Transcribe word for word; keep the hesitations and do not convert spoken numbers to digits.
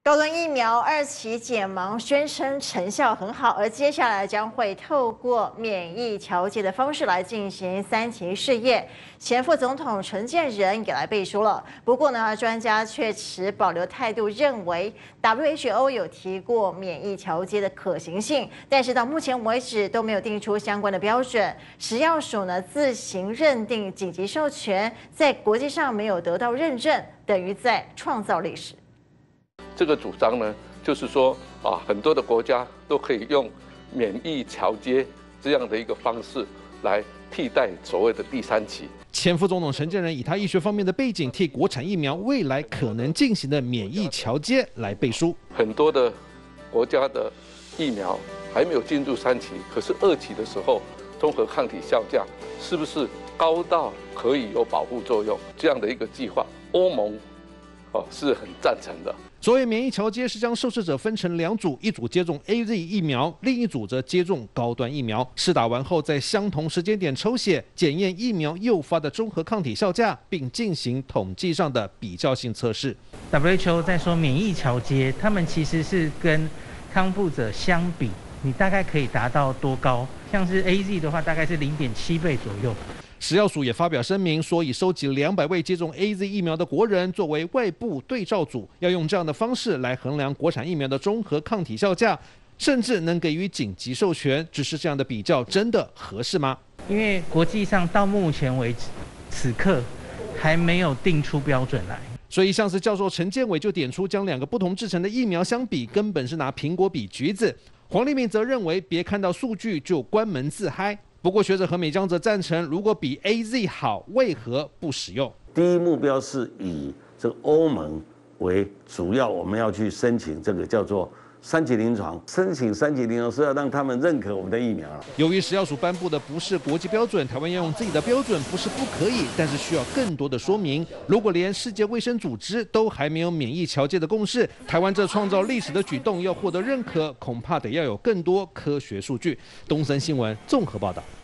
高端疫苗二期解盲宣称成效很好，而接下来将会透过免疫调节的方式来进行三期试验。前副总统陈建仁也来背书了。不过呢，专家却持保留态度，认为 W H O 有提过免疫调节的可行性，但是到目前为止都没有定出相关的标准。食药署呢自行认定紧急授权，在国际上没有得到认证，等于在创造历史。 这个主张呢，就是说啊，很多的国家都可以用免疫桥接这样的一个方式来替代所谓的第三期。 前副总统陈建仁以他医学方面的背景，替国产疫苗未来可能进行的免疫桥接来背书。 很多的国家的疫苗还没有进入三期，可是二期的时候，综合抗体效价是不是高到可以有保护作用？这样的一个计划，欧盟哦是很赞成的。 所谓免疫桥接是将受试者分成两组，一组接种 A Z 疫苗，另一组则接种高端疫苗。试打完后，在相同时间点抽血检验疫苗诱发的综合抗体效价，并进行统计上的比较性测试。 W H O 在说免疫桥接，他们其实是跟康复者相比，你大概可以达到多高？像是 A Z 的话，大概是零点七倍左右。 食药署也发表声明说，已收集两百位接种 A Z 疫苗的国人作为外部对照组，要用这样的方式来衡量国产疫苗的综合抗体效价，甚至能给予紧急授权。只是这样的比较真的合适吗？ 因为国际上到目前为止，此刻还没有定出标准来。 所以，像是教授陈建伟就点出，将两个不同制成的疫苗相比，根本是拿苹果比橘子。黄立明则认为，别看到数据就关门自嗨。 不过，学者何美江则赞成，如果比 A Z 好，为何不使用？ 第一目标是以这个欧盟为主要，我们要去申请这个叫做三级临床。申请三级临床是要让他们认可我们的疫苗了。 由于食药署颁布的不是国际标准，台湾要用自己的标准，不是不可以，但是需要更多的说明。如果连世界卫生组织都还没有免疫桥接的共识，台湾这创造历史的举动要获得认可，恐怕得要有更多科学数据。东森新闻综合报道。